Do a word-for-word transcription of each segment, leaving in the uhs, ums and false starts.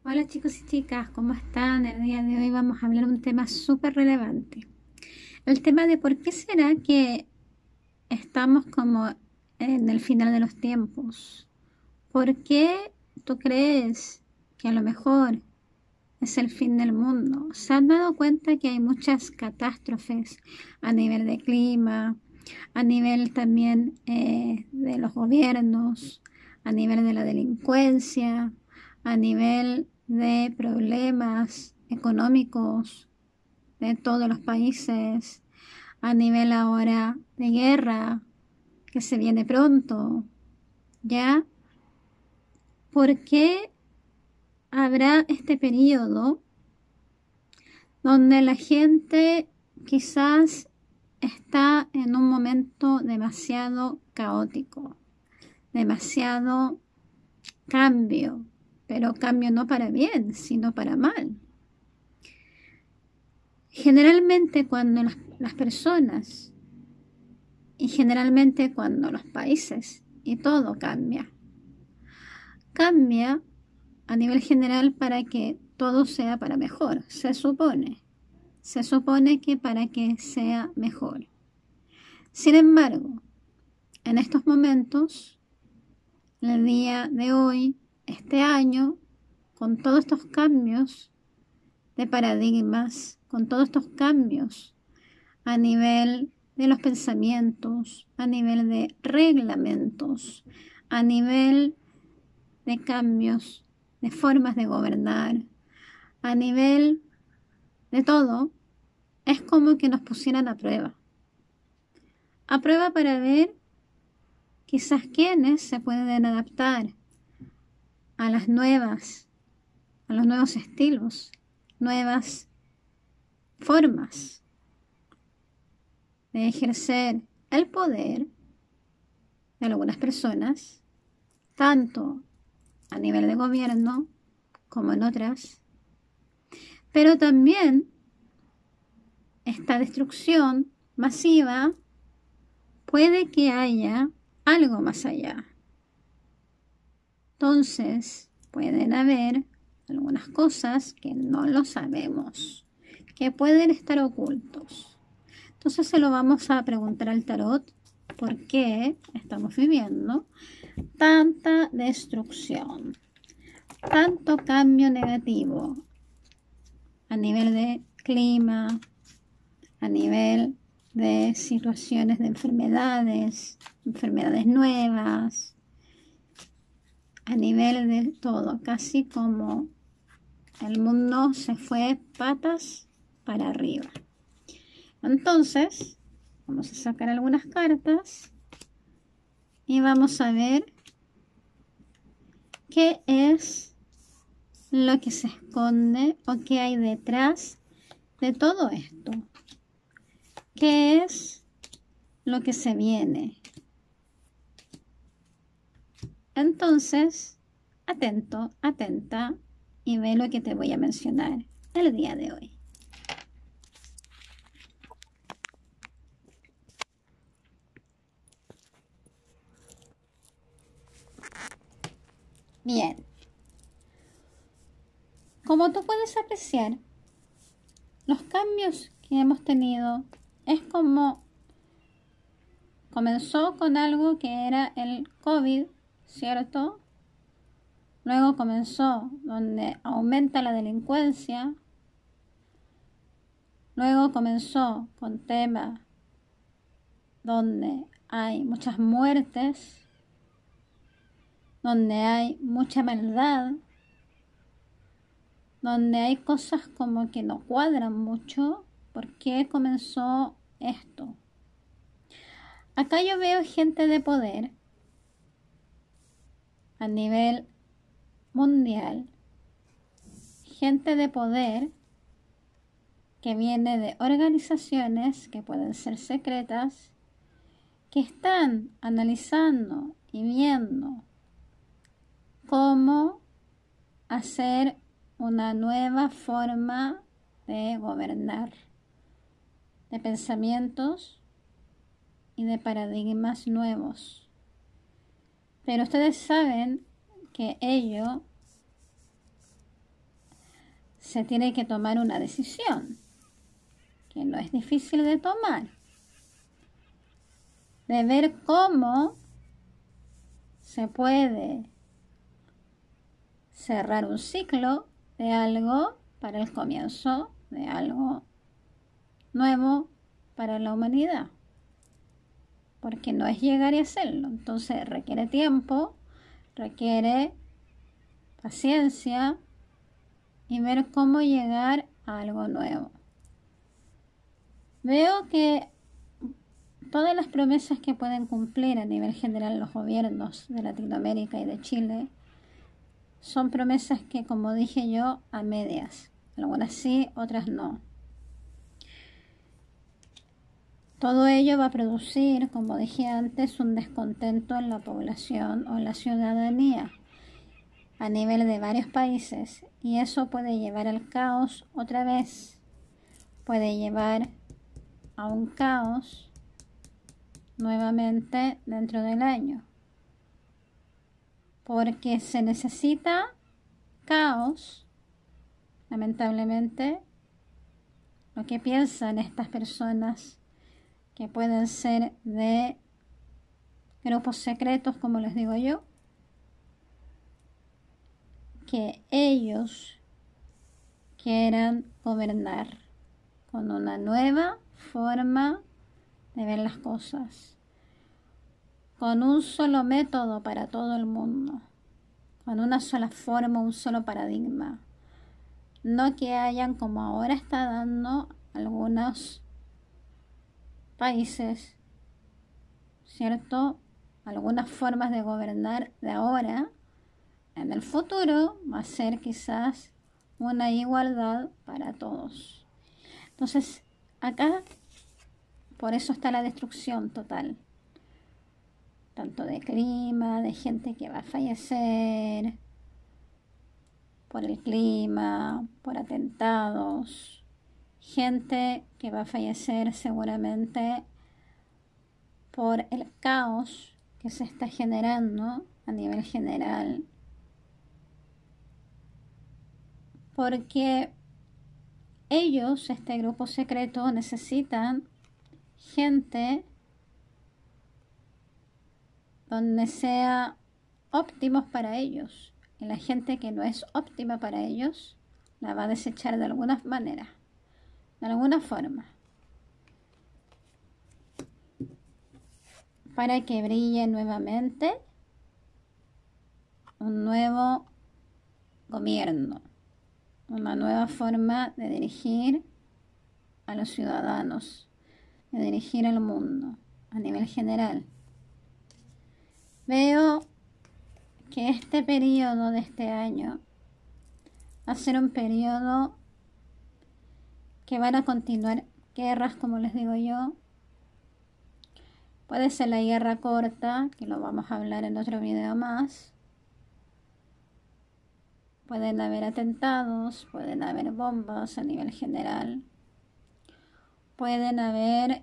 Hola chicos y chicas, ¿cómo están? El día de hoy vamos a hablar de un tema súper relevante. El tema de por qué será que estamos como en el final de los tiempos. ¿Por qué tú crees que a lo mejor es el fin del mundo? ¿Se han dado cuenta que hay muchas catástrofes a nivel de clima, a nivel también eh, de los gobiernos, a nivel de la delincuencia, a nivel de problemas económicos de todos los países, a nivel ahora de guerra que se viene pronto? ¿Ya? ¿Por qué habrá este periodo donde la gente quizás está en un momento demasiado caótico, demasiado cambio, pero cambio no para bien, sino para mal? Generalmente cuando las, las personas y generalmente cuando los países y todo cambia, cambia a nivel general para que todo sea para mejor, se supone. Se supone que para que sea mejor. Sin embargo, en estos momentos, el día de hoy, este año, con todos estos cambios de paradigmas, con todos estos cambios a nivel de los pensamientos, a nivel de reglamentos, a nivel de cambios de formas de gobernar, a nivel de todo, es como que nos pusieran a prueba. A prueba para ver quizás quiénes se pueden adaptar a las nuevas, a los nuevos estilos, nuevas formas de ejercer el poder de algunas personas, tanto a nivel de gobierno como en otras, pero también esta destrucción masiva puede que haya algo más allá. Entonces, pueden haber algunas cosas que no lo sabemos, que pueden estar ocultos. Entonces se lo vamos a preguntar al tarot, ¿por qué estamos viviendo tanta destrucción, tanto cambio negativo a nivel de clima, a nivel de situaciones de enfermedades, enfermedades nuevas, a nivel de todo, casi como el mundo se fue patas para arriba? Entonces, vamos a sacar algunas cartas y vamos a ver qué es lo que se esconde o qué hay detrás de todo esto. ¿Qué es lo que se viene? Entonces, atento, atenta y ve lo que te voy a mencionar el día de hoy. Bien, como tú puedes apreciar, los cambios que hemos tenido es como comenzó con algo que era el COVID, ¿cierto? Luego comenzó donde aumenta la delincuencia. Luego comenzó con temas donde hay muchas muertes, donde hay mucha maldad, donde hay cosas como que no cuadran mucho. ¿Por qué comenzó esto? Acá yo veo gente de poder a nivel mundial, gente de poder que viene de organizaciones que pueden ser secretas, que están analizando y viendo cómo hacer una nueva forma de gobernar, de pensamientos y de paradigmas nuevos. Pero ustedes saben que ello se tiene que tomar una decisión, que no es difícil de tomar, de ver cómo se puede cerrar un ciclo de algo para el comienzo de algo nuevo para la humanidad, porque no es llegar y hacerlo. Entonces requiere tiempo, requiere paciencia y ver cómo llegar a algo nuevo. Veo que todas las promesas que pueden cumplir a nivel general los gobiernos de Latinoamérica y de Chile son promesas que, como dije yo, a medias. Algunas sí, otras no. Todo ello va a producir, como dije antes, un descontento en la población o en la ciudadanía a nivel de varios países, y eso puede llevar al caos otra vez. Puede llevar a un caos nuevamente dentro del año, porque se necesita caos, lamentablemente. Lo que piensan estas personas, que pueden ser de grupos secretos, como les digo yo, que ellos quieran gobernar con una nueva forma de ver las cosas, con un solo método para todo el mundo, con una sola forma, un solo paradigma. No que hayan, como ahora está dando algunos países, ¿cierto? Algunas formas de gobernar de ahora. En el futuro va a ser quizás una igualdad para todos. Entonces, acá, por eso está la destrucción total, tanto de clima, de gente que va a fallecer por el clima, por atentados, gente que va a fallecer seguramente por el caos que se está generando a nivel general, porque ellos, este grupo secreto, necesitan gente donde sea óptimos para ellos, y la gente que no es óptima para ellos la va a desechar de alguna manera, de alguna forma, para que brille nuevamente un nuevo gobierno, una nueva forma de dirigir a los ciudadanos, de dirigir al mundo a nivel general. Veo que este periodo de este año va a ser un periodo que van a continuar guerras, como les digo yo. Puede ser la guerra corta, que lo vamos a hablar en otro video más. Pueden haber atentados, pueden haber bombas a nivel general. Pueden haber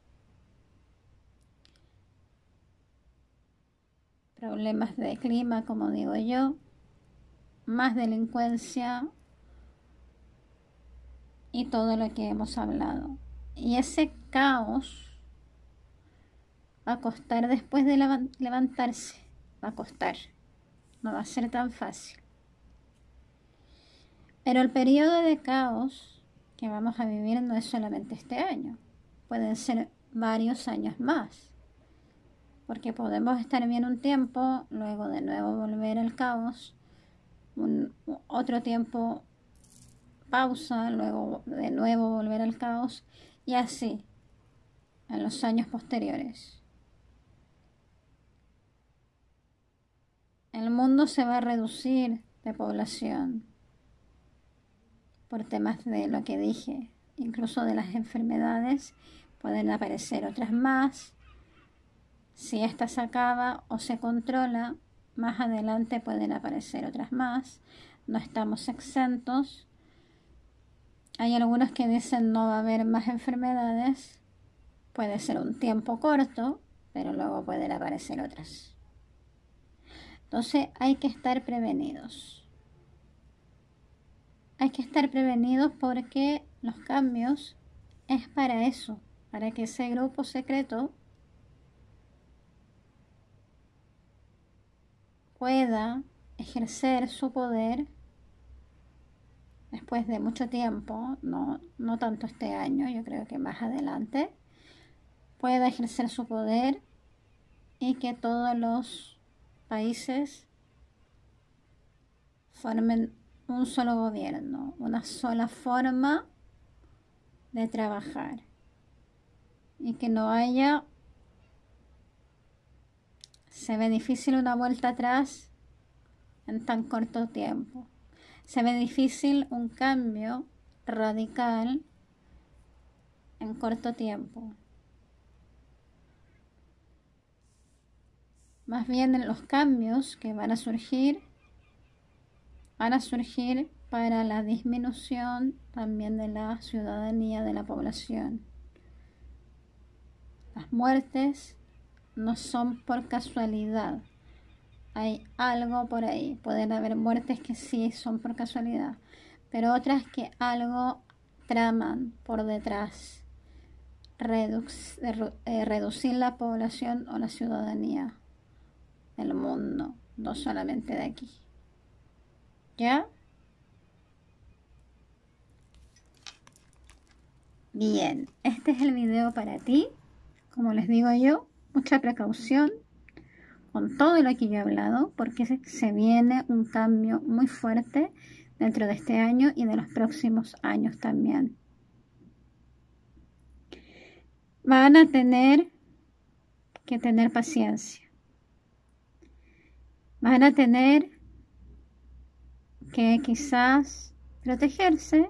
problemas de clima, como digo yo, más delincuencia y todo lo que hemos hablado. Y ese caos va a costar después de levantarse, va a costar, no va a ser tan fácil. Pero el periodo de caos que vamos a vivir no es solamente este año, pueden ser varios años más, porque podemos estar bien un tiempo, luego de nuevo volver al caos, un, otro tiempo pausa, luego de nuevo volver al caos, y así en los años posteriores. El mundo se va a reducir de población por temas de lo que dije, incluso de las enfermedades. Pueden aparecer otras más. Si esta se acaba o se controla, más adelante pueden aparecer otras más. No estamos exentos. Hay algunos que dicen no va a haber más enfermedades. Puede ser un tiempo corto, pero luego pueden aparecer otras. Entonces hay que estar prevenidos. hay que estar prevenidos porque los cambios es para eso, para que ese grupo secreto pueda ejercer su poder después de mucho tiempo, no, no tanto este año, yo creo que más adelante, pueda ejercer su poder y que todos los países formen un solo gobierno, una sola forma de trabajar y que no haya, se ve difícil una vuelta atrás en tan corto tiempo, se ve difícil un cambio radical en corto tiempo. Más bien los cambios que van a surgir van a surgir para la disminución también de la ciudadanía de la población. Las muertes no son por casualidad. Hay algo por ahí. Pueden haber muertes que sí son por casualidad, pero otras que algo traman por detrás. Reduc- eh, reducir la población o la ciudadanía del mundo, no solamente de aquí. ¿Ya? Bien, este es el video para ti. Como les digo yo, mucha precaución con todo lo que yo he hablado, porque se, se viene un cambio muy fuerte dentro de este año y de los próximos años también. Van a tener que tener paciencia. Van a tener que quizás protegerse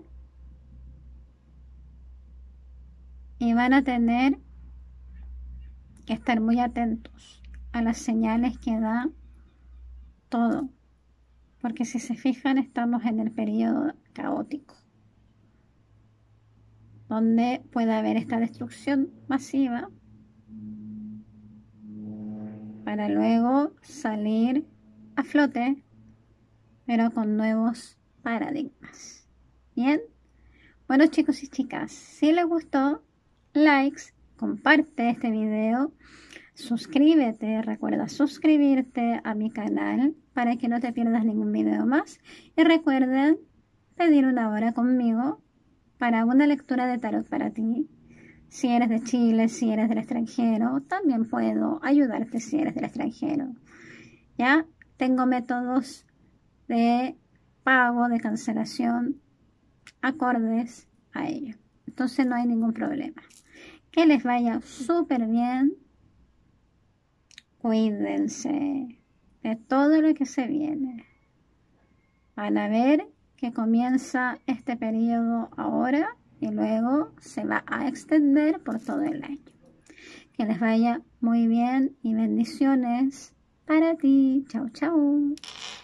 y van a tener que estar muy atentos a las señales que da todo, porque si se fijan estamos en el periodo caótico donde puede haber esta destrucción masiva para luego salir a flote, pero con nuevos paradigmas. Bien, bueno chicos y chicas, si les gustó, likes, comparte este video, suscríbete, recuerda suscribirte a mi canal para que no te pierdas ningún video más y recuerden pedir una hora conmigo para una lectura de tarot para ti. Si eres de Chile, si eres del extranjero, también puedo ayudarte si eres del extranjero. Ya tengo métodos de pago, de cancelación, acordes a ello. Entonces no hay ningún problema. Que les vaya súper bien. Cuídense de todo lo que se viene. Van a ver que comienza este periodo ahora y luego se va a extender por todo el año. Que les vaya muy bien y bendiciones para ti. Chau, chau.